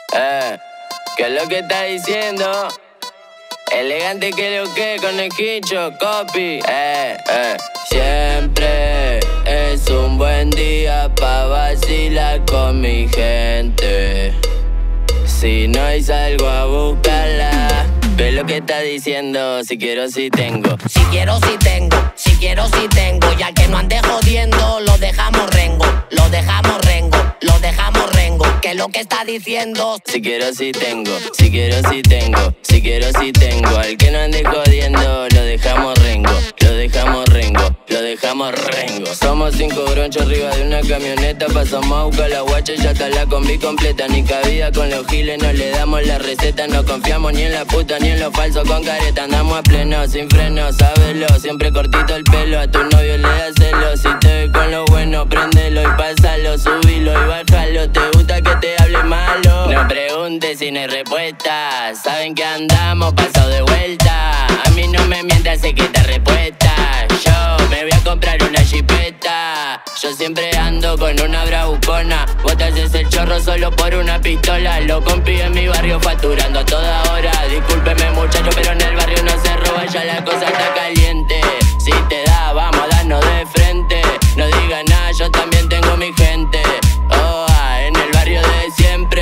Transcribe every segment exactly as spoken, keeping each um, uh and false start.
Eh, ¿qué es lo que está diciendo? Elegante que lo que con el hincho, copy. Eh, eh. Siempre es un buen día pa' vacilar con mi gente. Si no hay salgo a buscarla. ¿Ves lo que está diciendo? Si quiero, si tengo. Si quiero, si tengo. Si quiero, si tengo. Y al que no ande jodiendo, lo dejamos rengo. Lo dejamos rengo. Lo dejamos rengo. ¿Qué es lo que está diciendo? Si quiero, si tengo. Si quiero, si tengo. Si quiero, si tengo. Al que no ande jodiendo, lo dejamos rengo. Lo dejamos rengo. Lo dejamos rengo. Somos cinco bronchos arriba de una camioneta. Pasamos a buscar la guacha y ya está la combi completa. Ni cabida con los giles, no le damos la receta. No confiamos ni en la puta ni en lo falso con careta. Andamos a pleno, sin freno, sábelo. Siempre cortito el pelo, a tu novio le da celo. Si te ve con lo bueno, préndelo y pásalo. Subilo y bájalo, te gusta que te hable malo. No preguntes si no hay respuesta. Saben que andamos pasado de vuelta. A mí no me mientas, sé que te respuesta. Yo me voy a comprar una jipeta. Yo siempre ando con una bravucona. Vos te haces el chorro solo por una pistola. Lo compí en mi barrio facturando a toda hora. Discúlpeme muchacho, pero en el barrio no se roba. Ya la cosa está caliente. Si te da, vamos a darnos de frente. No digas nada, yo también tengo mi gente. Oh, ah, en el barrio de siempre.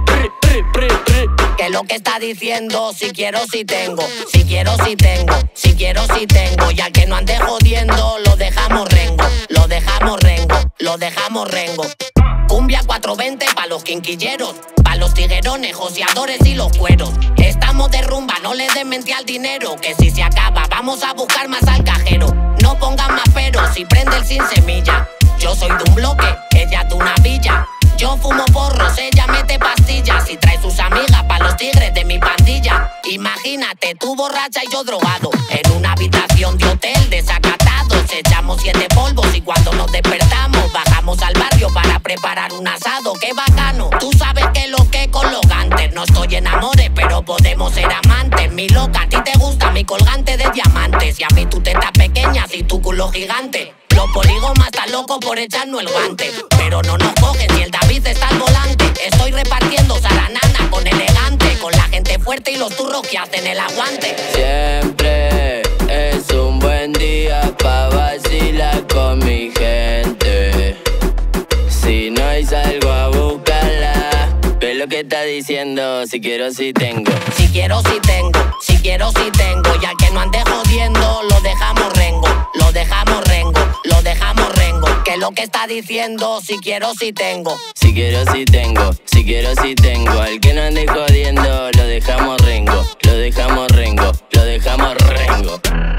¿Qué es lo que está diciendo? Si quiero, si tengo. Si quiero, si tengo. Si quiero, si tengo. Y al que no ande jodiendo, lo dejamos rengo. Lo dejamos rengo. Lo dejamos rengo. Cumbia cuatrocientos veinte pa' los quinquilleros, pa' los tiguerones, joseadores y los cueros. Estamos de rumba, no le den mente al dinero, que si se acaba vamos a buscar más al cajero. No pongan más peros si prende el sin semilla. Yo soy de un bloque, ella de una villa. Yo fumo porros, ella mete pastillas y trae sus amigas pa' los tigres de mi pandilla. Imagínate, tú borracha y yo drogado, en una habitación de hotel desacatados. Echamos siete polvos y cuando nos despertamos bajamos al barrio para preparar un asado. ¡Qué bacano! Tú sabes que lo que con los gantes. No estoy en amores, pero podemos ser amantes. Mi loca, a ti te gusta mi colgante de diamantes. Y a mí tú tetas pequeñas y tu culo gigante. Los polígonos están locos por echarnos el guante, pero no nos cogen si el David está al volante. Estoy repartiendo zaranana con elegante, con la gente fuerte y los turros que hacen el aguante. Siempre es un buen día pa' vacilar con mi gente. Si no hay salgo a buscarla. ¿Ves lo que está diciendo? Si quiero, si tengo. Si quiero, si tengo. Si quiero, si tengo. Y al que no ande jodiendo, lo dejamos rengo. Lo dejamos rengo. Lo dejamos rengo. ¿Qué es lo que está diciendo? Si quiero, si tengo. Si quiero, si tengo. Si quiero, si tengo. Al que no ande jodiendo, lo dejamos rengo. Lo dejamos rengo. Lo dejamos rengo.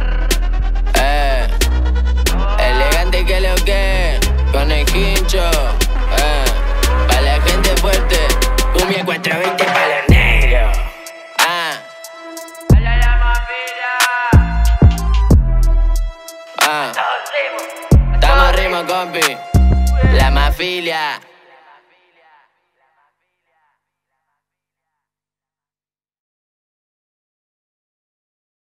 Eh, elegante que lo que con el hincho. Eh, pa' la gente fuerte. Cumbia cuatrocientos veinte pa' los negros. Ah. Ah. Estamos ritmo, compi. La mafilia.